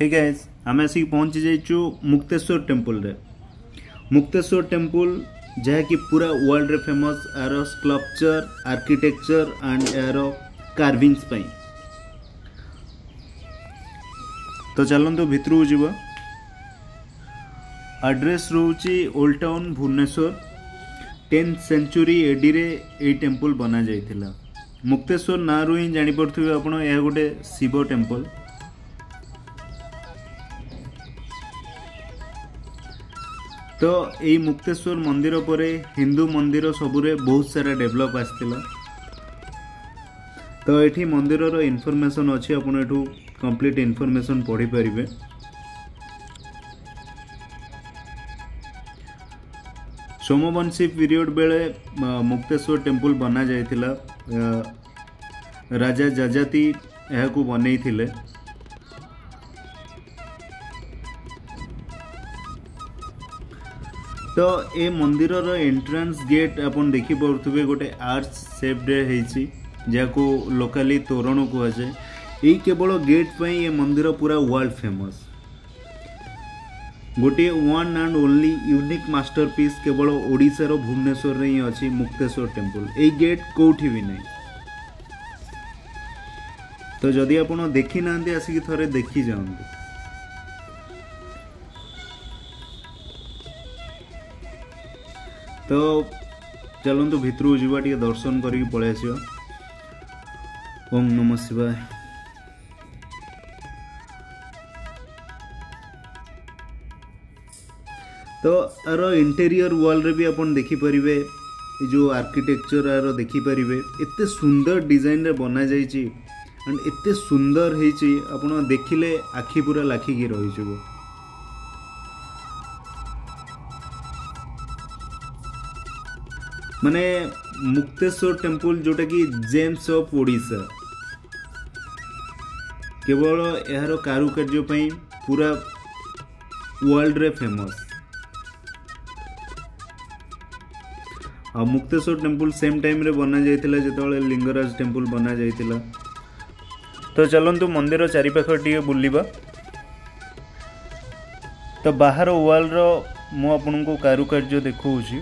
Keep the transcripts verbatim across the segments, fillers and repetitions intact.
Hey guys आम आसिक पहुँची जाइचु Mukteshwar temple रे। मुक्तेश्वर टेम्पल जहाँकि पूरा वर्ल्ड रे फेमस यार स्कल्पचर आर्किटेक्चर एंड यार कार्विंग्स पई। तो चलतु भितर जीव। एड्रेस रोची old town Bhubaneswar. Tenth century AD रे ए टेम्पल बना जाइथिला। मुक्तेश्वर ना रु ही जानी पड़थुबे आपण यह गोटे शिव टेम्पल। तो यही मुक्तेश्वर मंदिर पर हिंदू मंदिर सबुरे बहुत सारा डेवलप आसला। तो ये मंदिर रो इनफॉरमेशन अच्छी आप कंप्लीट इनफॉरमेशन पढ़ी पारिबे। सोमवंशी पीरियड बेले मुक्तेश्वर टेम्पल बना जाइथिला। राजा जजाति यह को बनै थिले। तो ए मंदिर रो एंट्रेंस गेट अपन देखि पड़थुबे गोटे आर्च शेप रे हेछि जाको लोकली तोरण को आसे। ए केवल गेट पई ए मंदिर पूरा वर्ल्ड फेमस। गोटे one and only unique masterpiece केवल ओडिसा रो भुवनेश्वर रे ही अछि मुक्तेश्वर टेम्पल। ए गेट कोठी भी नहीं। तो जदि आपण देखि नांती आसी कि थरे देखि जाओ। तो चलतु भितर जीवा टे दर्शन करके पलि आस। ओम नमः शिवाय। तो यार इंटेरियर वॉल रे भी अपन देखि परिबे जो आर्किटेक्चर यार देखि परिबे एते सुंदर डिजाइन रे बना जाइछि एंड एते सुंदर हेछि अपन देखिले आखि पूरा लाखिकी रहि जबो। माने मुक्तेश्वर टेम्पल जोटा कि जेम्स ऑफ ओडिशा केवल यार कारुकार्य पई पूरा वर्ल्ड रे फेमस। आ मुक्तेश्वर टेम्पल सेम टाइम रे बना जाइथिला जेतबेले लिंगराज टेम्पल बना जाइथिला। तो चलंतु मंदिर चारि पाख टिके बुलिबा। तो बाहर वॉल रो मु आपनको कारुकार्य देखौछि।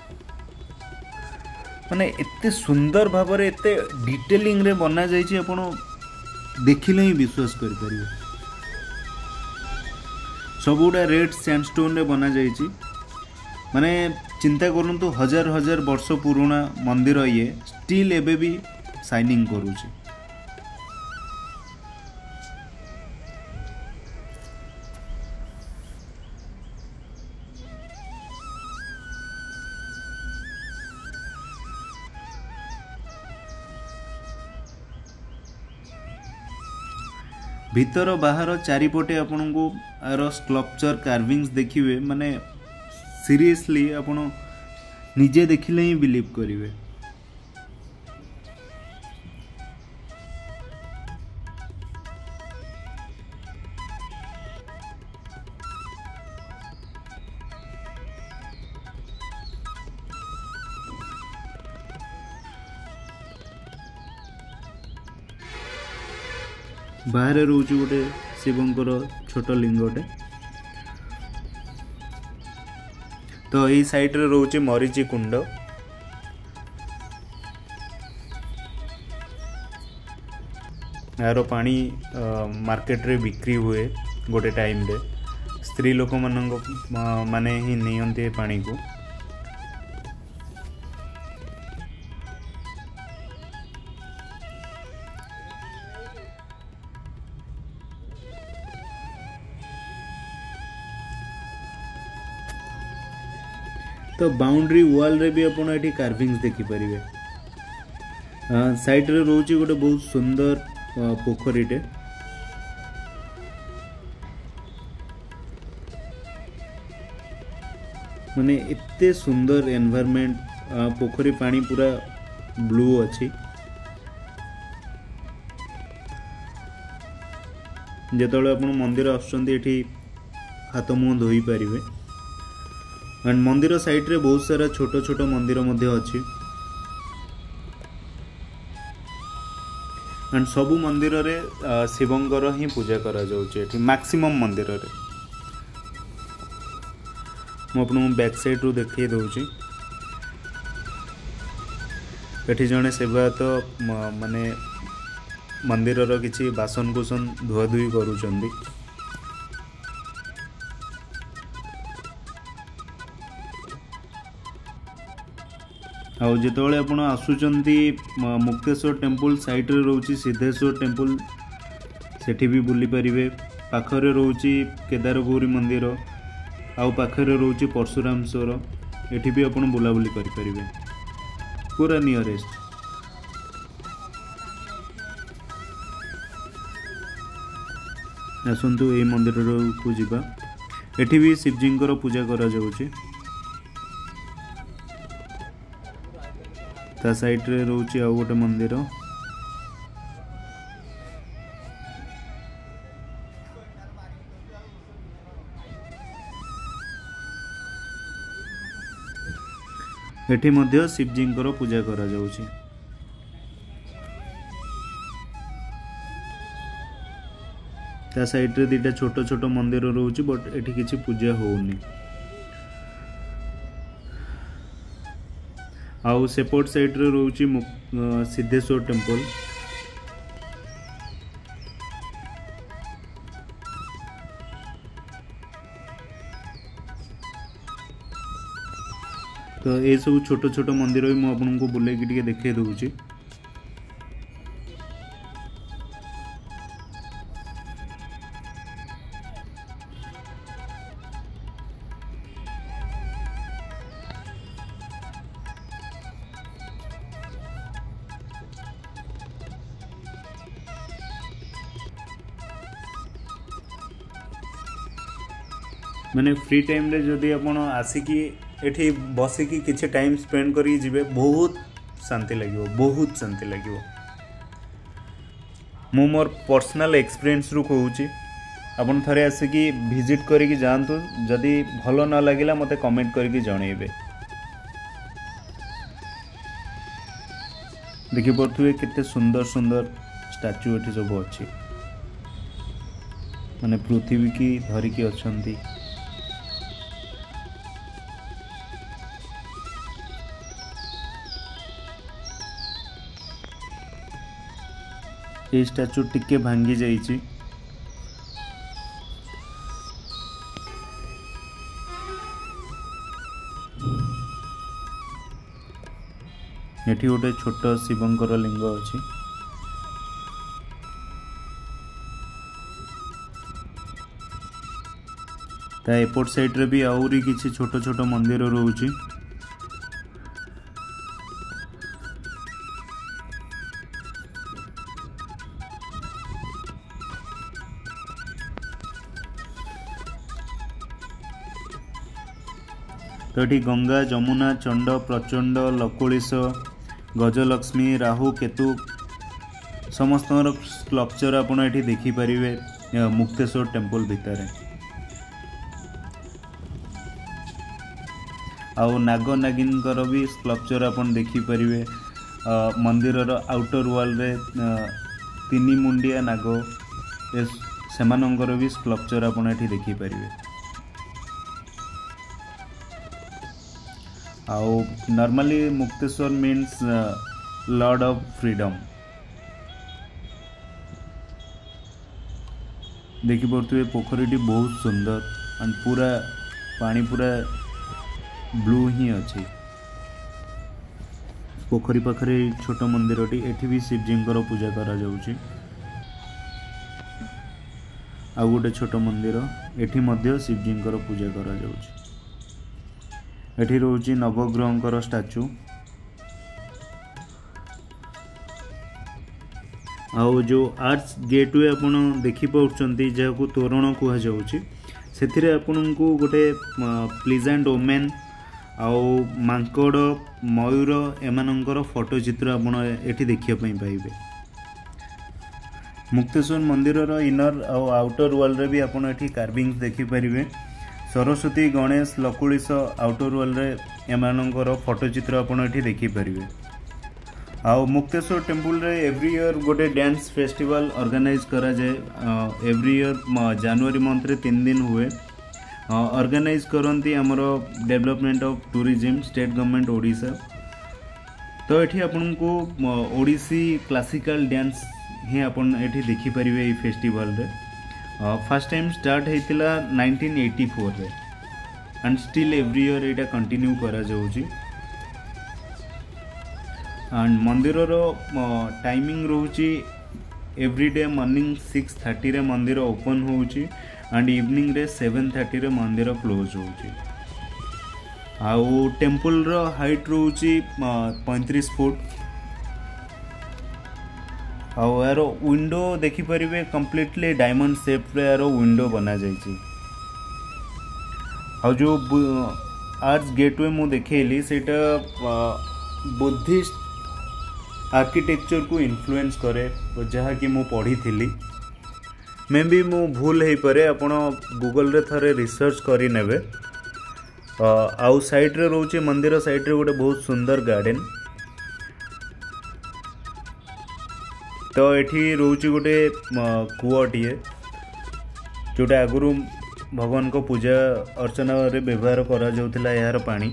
माने एते सुंदर भाव रे एते डिटेलिंग रे बना जाइछि आपण देखिले ही विश्वास कर परिबे। सबुडा रेड सैंडस्टोन रे बना जाइछि। माने चिंता करंतु हजार हजार वर्ष पुराना मंदिर ये स्टिल एबे भी शाइनिंग करूछि। भीतर बाहर चारिपटे आपन को आर स्कल्पचर कार्विंग्स देखिए। माने सीरियसली आपण निजे देखिले ही बिलीव करिवे। बाहर रोच गोटे शिवंकर छोट लिंगटे। तो यही साइड रे रोचे मरीचि कुंड। यार पानी मार्केट रे बिक्री हुए गोटे टाइम रे। स्त्री लोक मानक माने ही नियंते पानी को। तो बाउंड्री वॉल रे भी अपन एठी कार्विंग्स देखि परिबे। साइड रे रोची गोटे बहुत सुंदर पोखरीटे। माने एते सुंदर एनवायरनमेंट। पोखरी पानी पूरा ब्लू अछि। जेतबेले अपन मंदिर आछंती एठी हाथ मुंह धोई परिबे। एंड मंदिर साइड रे बहुत सारा छोट छोट मंदिर मध्य अछि। एंड सबु मंदिर रे शिवंकर ही पूजा करा जाउची एठी मैक्सिमम मंदिर रे। मु आपन बैक साइड रू देखै दउची एठी जने सेवायत माने मंदिर रो किछि बासन कुसन धुआ धुई करूचंदी। आउ जितेबाला आपण आसुचंती मुक्तेश्वर टेम्पल साइड रे रोची सिद्धेश्वर टेम्पल सेठी भी बुली परिवे। पाखरे रोची केदारगौरी मंदिर आउ पाखरे रोची परशुरामेश्वर एठी भी आपण बुलाबुली करि परिवे पूरा नियरेस्ट। आसंतु ए मंदिर को जिबा एठी भी शिवजींकर पूजा करा जाउची। ता साइड रे रोची आ गोटे मंदिर एठी मध्य शिवजींकर पूजा करा जाउची। ता साइड रे दिटा छोट छोट मंदिर रोची बट एठी किछि पूजा होउनी। आउ सेपट साइड रे रोची सिद्धेश्वर टेम्पल। तो ये सब छोट छोट मंदिर भी मुझे आपको बुले टी देखे दूची। मैंने फ्री टाइम रे जदि आपण आसिकी एठी बसिकी किछि टाइम स्पेंड करी जिवे बहुत शांति लगिवो बहुत शांति लगिवो। मु मोर पर्सनल एक्सपीरियंस रु कहूची आपण थरे आसिकी विजिट करिकी जानतु। जदि भलो न लागिला मते कमेंट करिकी जणैबे। देखि पड़थुए केते सुंदर सुंदर स्टैचू एठी सब अछि माने पृथ्वी की धरिकी अछंती। ये स्टैचू टिके भांगी जाइछि। एठी गोटे छोट शिवंकर लिंग अछि। ता एपट साइड रे भी आउरी किछि छोट छोट मंदिर रहउछि। तो ये गंगा जमुना चंड प्रचंड लकुलिश गजलक्ष्मी राहु केतु समस्त स्कल्पचर आपड़ ये देखिपारे मुक्तेश्वर टेम्पल भितर। आउ नाग नागिनकर भी स्कल्पचर आपन देखिपारे। मंदिर आउटर वाल रे तीन मुंडिया नाग सेमानंकर भी स्कल्पचर आपन ये देखिपारे। आउ normally Mukteshwar means lord of freedom. देखि पड़े पोखरी बहुत सुंदर एंड पूरा पानी पूरा ब्लू ही अच्छी। पोखरी पाखरे छोट मंदिरटी एठी भी शिवजींकर पूजा करा जाउची। आउ गोटे छोट मंदिर एठी मध्य शिवजींकर पूजा करा जाउची। एठी रोची नवग्रहंकर स्टैचू। आउ जो आर्च गेटवे आपण देखि पाउछंती जहाको तोरण कुहा जाउची सेथिरे आपनकु गोटे प्लीजेंट ओमेन आउ मांकड़ मयूर एमानंकर फोटो चित्र आपण एठी देखिया पई पाइबे। मुक्तेश्वर मंदिर रो इनर आउ आउटर वॉल रे भी आपण एठी कार्विंग्स देखि परिबे। सरस्वती गणेश लकुलिश आउटर वॉल रे एमानंकर फोटो चित्र आपण एठी देखि परिबे। आउ मुक्तेश्वर टेम्पल रे एवरी ईयर गोटे डांस फेस्टिवल ऑर्गेनाइज करा जाए एवरी ईयर जनवरी मंथ रे तीन दिन हुए ऑर्गेनाइज करती आमर development of tourism state government Odisha. तो ये आपन को ओडिसी क्लासिकल डांस ही आपन एठी देखि परिबे ए फेस्टिवल रे। फर्स्ट टाइम स्टार्ट हेतिला नाइंटीन एटी फोर रे एंड स्टिल एवरी ईयर एटा कंटिन्यू करा जाउची। एंड मंदिर रो टाइमिंग रोची एवरीडे मॉर्निंग सिक्स थर्टी रे मंदिर ओपन होउची एंड इवनिंग रे सेवन थर्टी रे मंदिर क्लोज होउची। आउ टेम्पल रो हाइट रोची पैंतीस फुट। आउ यार विंडो देखि परिबे कंप्लीटली डायमंड शेप रे यार विंडो बना जाइची। आउ जो आर्च गेटवे मु देखेली सेटा बुद्धिस्ट आर्किटेक्चर को इन्फ्लुएंस करे जहाँ कि मु पढ़ी थिली। मे भी मु भूल हो पारे आपण गूगल रे थरे रिसर्च करी नेबे। आउ साइड रे रोचे मंदिर साइड रे गोटे बहुत सुंदर गार्डन। तो एठी रोचे गोटे कूअटीए जोटा आगुरु भगवान को पूजा अर्चना रे व्यवहार करा जाउथिला यार पानी।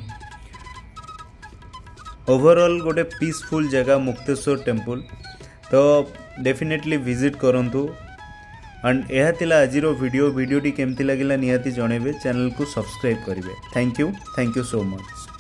ओवरऑल गोटे पीसफुल जगह मुक्तेश्वर टेम्पल। तो डेफिनेटली विजिट करंतु। एंड यह थिला आजिरो वीडियो वीडियोटी केमती लगिला निहाती जणेबे। चैनल को सब्सक्राइब करिवे। Thank you thank you so much.